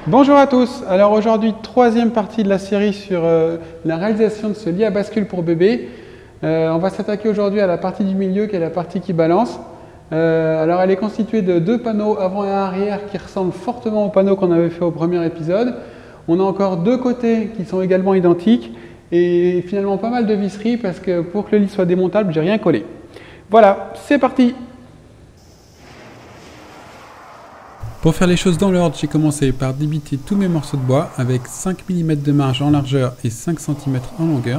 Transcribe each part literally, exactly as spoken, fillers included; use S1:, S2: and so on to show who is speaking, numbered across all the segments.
S1: Bonjour à tous, alors aujourd'hui troisième partie de la série sur euh, la réalisation de ce lit à bascule pour bébé. Euh, on va s'attaquer aujourd'hui à la partie du milieu qui est la partie qui balance. Euh, alors elle est constituée de deux panneaux avant et arrière qui ressemblent fortement aux panneaux qu'on avait fait au premier épisode. On a encore deux côtés qui sont également identiques et finalement pas mal de visseries parce que pour que le lit soit démontable, j'ai rien collé. Voilà, c'est parti! Pour faire les choses dans l'ordre, j'ai commencé par débiter tous mes morceaux de bois avec cinq millimètres de marge en largeur et cinq centimètres en longueur.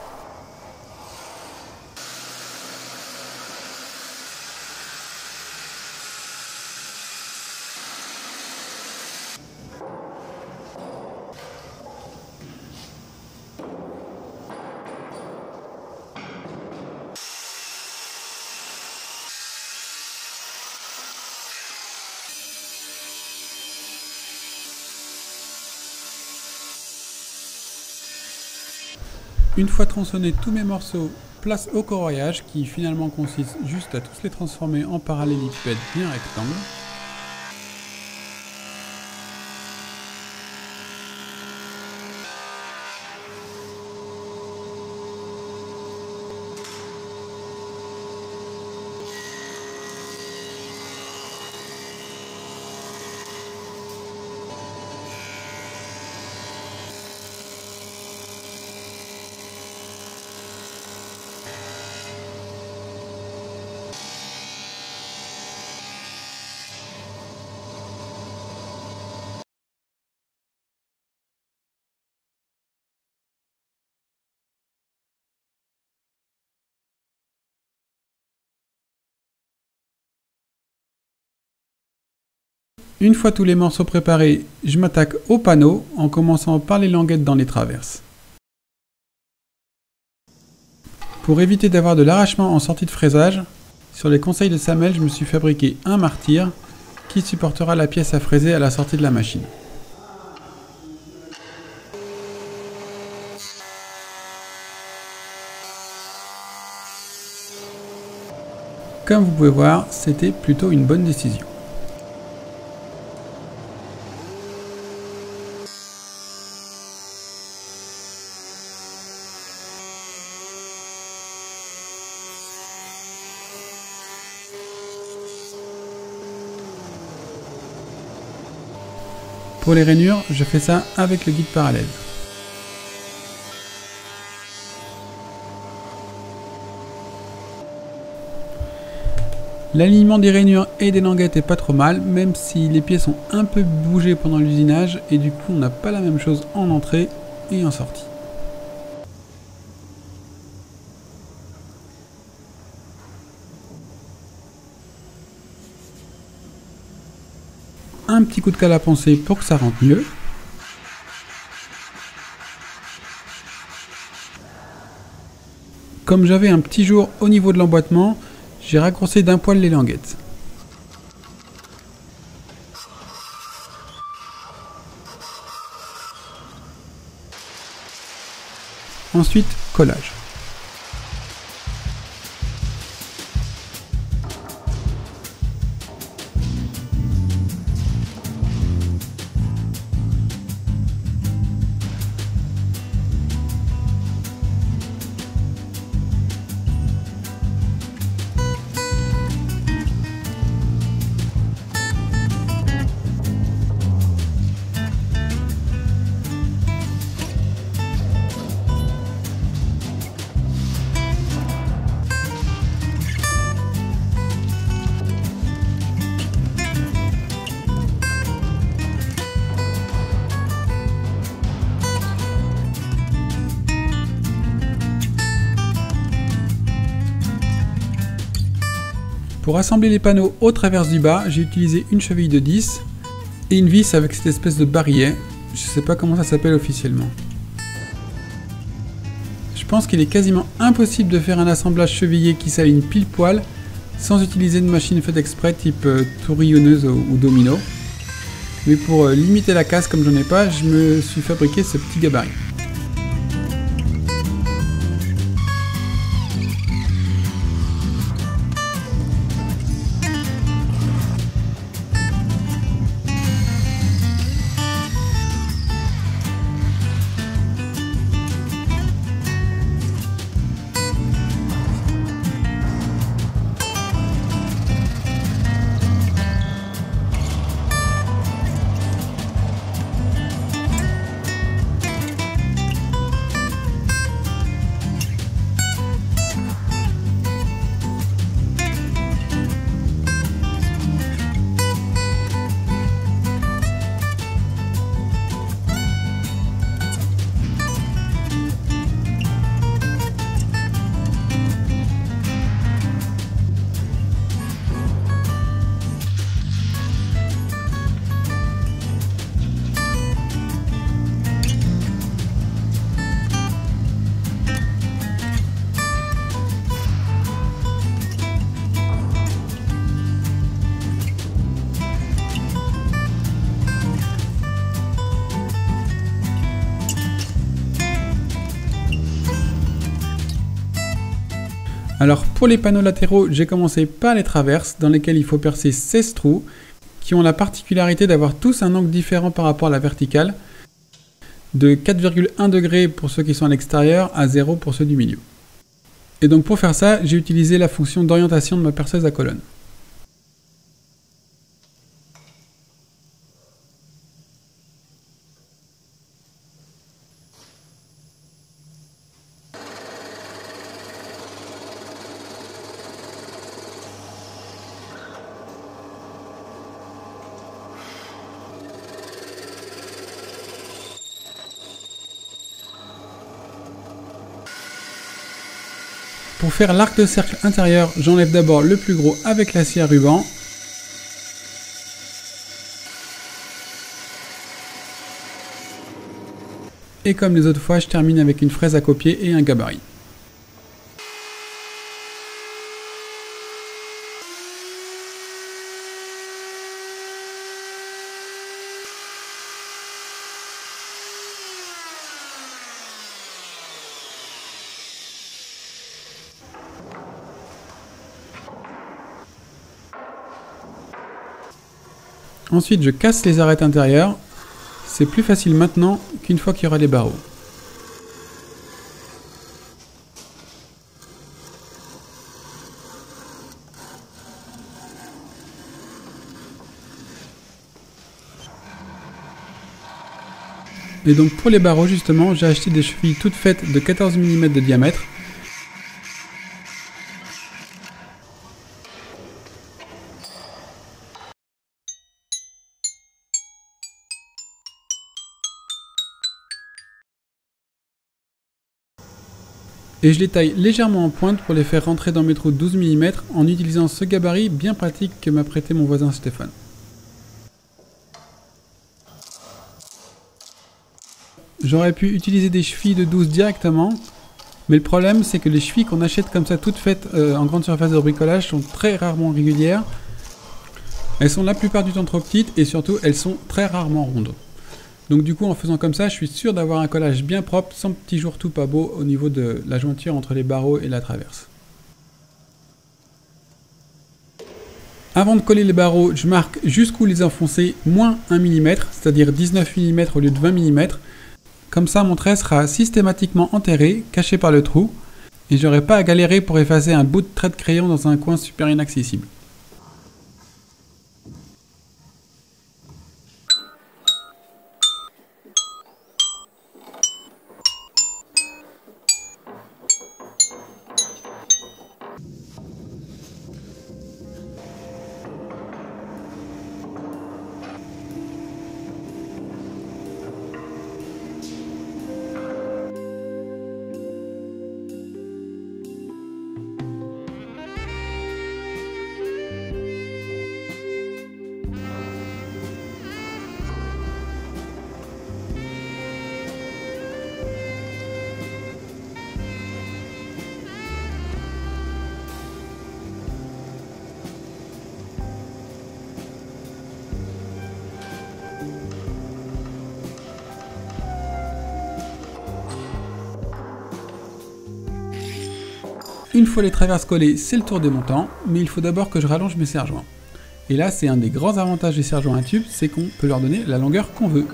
S1: Une fois tronçonnés tous mes morceaux, place au coloriage qui finalement consiste juste à tous les transformer en parallélépipèdes bien rectangles. Une fois tous les morceaux préparés, je m'attaque au panneau en commençant par les languettes dans les traverses. Pour éviter d'avoir de l'arrachement en sortie de fraisage, sur les conseils de Samuel, je me suis fabriqué un martyr qui supportera la pièce à fraiser à la sortie de la machine. Comme vous pouvez voir, c'était plutôt une bonne décision. Pour les rainures, je fais ça avec le guide parallèle. L'alignement des rainures et des languettes est pas trop mal, même si les pièces ont un peu bougé pendant l'usinage et du coup on n'a pas la même chose en entrée et en sortie. Un petit coup de colle à poncer pour que ça rentre mieux. Comme j'avais un petit jour au niveau de l'emboîtement, j'ai raccourci d'un poil les languettes. Ensuite, collage. Pour assembler les panneaux au travers du bas, j'ai utilisé une cheville de dix et une vis avec cette espèce de barillet. Je sais pas comment ça s'appelle officiellement. Je pense qu'il est quasiment impossible de faire un assemblage chevillé qui s'aligne pile poil sans utiliser une machine faite exprès type euh, tourillonneuse ou, ou domino. Mais pour euh, limiter la casse comme j'en ai pas, je me suis fabriqué ce petit gabarit. Alors pour les panneaux latéraux, j'ai commencé par les traverses dans lesquelles il faut percer seize trous qui ont la particularité d'avoir tous un angle différent par rapport à la verticale, de quatre virgule un degrés pour ceux qui sont à l'extérieur à zéro pour ceux du milieu. Et donc pour faire ça, j'ai utilisé la fonction d'orientation de ma perceuse à colonne. Pour faire l'arc de cercle intérieur, j'enlève d'abord le plus gros avec la scie à ruban. Et comme les autres fois, je termine avec une fraise à copier et un gabarit. Ensuite, je casse les arêtes intérieures. C'est plus facile maintenant qu'une fois qu'il y aura les barreaux. Et donc pour les barreaux justement, j'ai acheté des chevilles toutes faites de quatorze millimètres de diamètre. Et je les taille légèrement en pointe pour les faire rentrer dans mes trous de douze millimètres en utilisant ce gabarit bien pratique que m'a prêté mon voisin Stéphane. J'aurais pu utiliser des chevilles de douze directement, mais le problème c'est que les chevilles qu'on achète comme ça toutes faites euh, en grande surface de bricolage sont très rarement régulières. Elles sont la plupart du temps trop petites et surtout elles sont très rarement rondes. Donc du coup en faisant comme ça, je suis sûr d'avoir un collage bien propre, sans petits jours tout pas beaux au niveau de la jointure entre les barreaux et la traverse. Avant de coller les barreaux, je marque jusqu'où les enfoncer moins un millimètre, c'est-à-dire dix-neuf millimètres au lieu de vingt millimètres. Comme ça mon trait sera systématiquement enterré, caché par le trou, et j'aurai pas à galérer pour effacer un bout de trait de crayon dans un coin super inaccessible. Une fois les traverses collées, c'est le tour des montants, mais il faut d'abord que je rallonge mes serre-joints. Et là, c'est un des grands avantages des serre-joints à tube, c'est qu'on peut leur donner la longueur qu'on veut.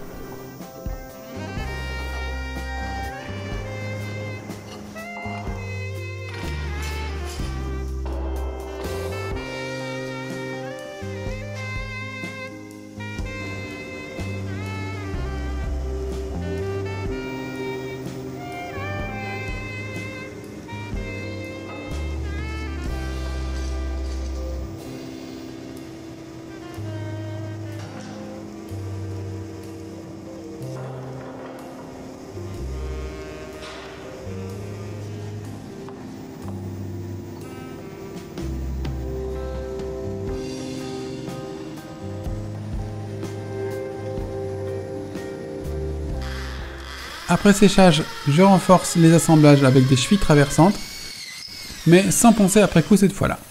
S1: Après séchage, je renforce les assemblages avec des chevilles traversantes, mais sans poncer après coup cette fois-là.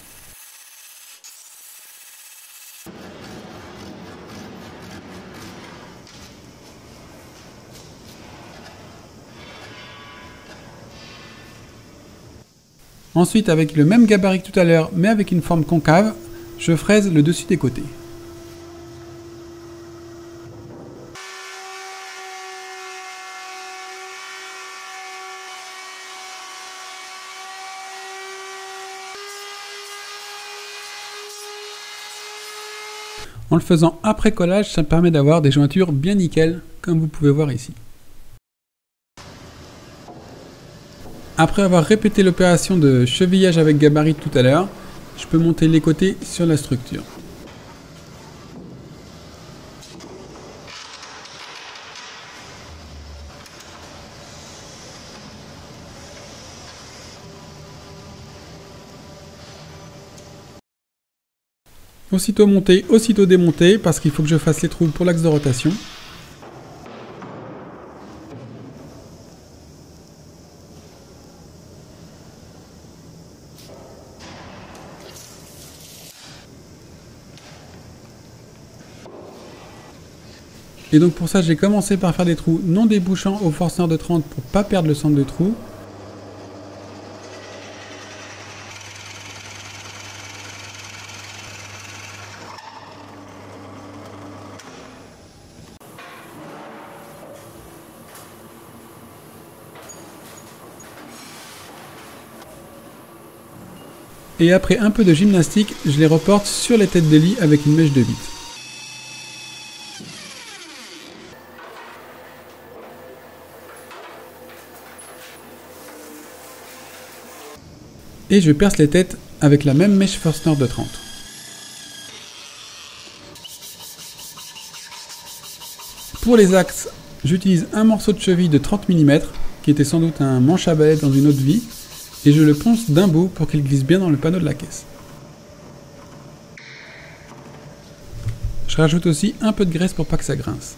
S1: Ensuite, avec le même gabarit que tout à l'heure, mais avec une forme concave, je fraise le dessus des côtés. En le faisant après collage, ça me permet d'avoir des jointures bien nickel, comme vous pouvez voir ici. Après avoir répété l'opération de chevillage avec gabarit tout à l'heure, je peux monter les côtés sur la structure. Aussitôt monté, aussitôt démonté, parce qu'il faut que je fasse les trous pour l'axe de rotation. Et donc pour ça, j'ai commencé par faire des trous non débouchants au forceur de trente pour pas perdre le centre de trou. Et après un peu de gymnastique, je les reporte sur les têtes de lit avec une mèche de huit. Et je perce les têtes avec la même mèche Forstner de trente. Pour les axes, j'utilise un morceau de cheville de trente millimètres, qui était sans doute un manche à balai dans une autre vie, et je le ponce d'un bout pour qu'il glisse bien dans le panneau de la caisse. Je rajoute aussi un peu de graisse pour pas que ça grince.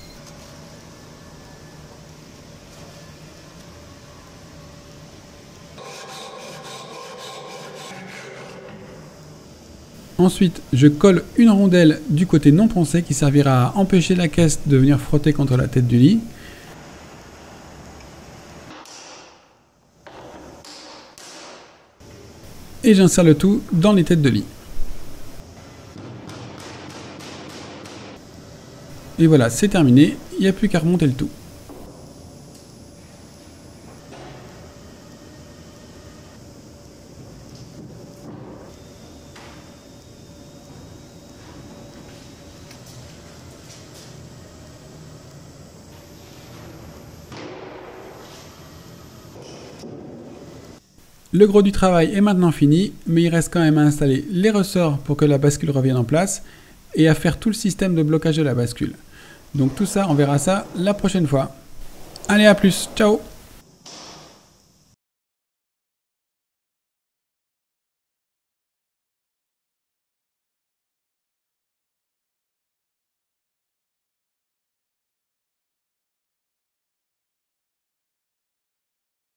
S1: Ensuite, je colle une rondelle du côté non poncé qui servira à empêcher la caisse de venir frotter contre la tête du lit. Et j'insère le tout dans les têtes de lit. Et voilà, c'est terminé, il n'y a plus qu'à remonter le tout. Le gros du travail est maintenant fini, mais il reste quand même à installer les ressorts pour que la bascule revienne en place et à faire tout le système de blocage de la bascule. Donc tout ça, on verra ça la prochaine fois. Allez, à plus, ciao!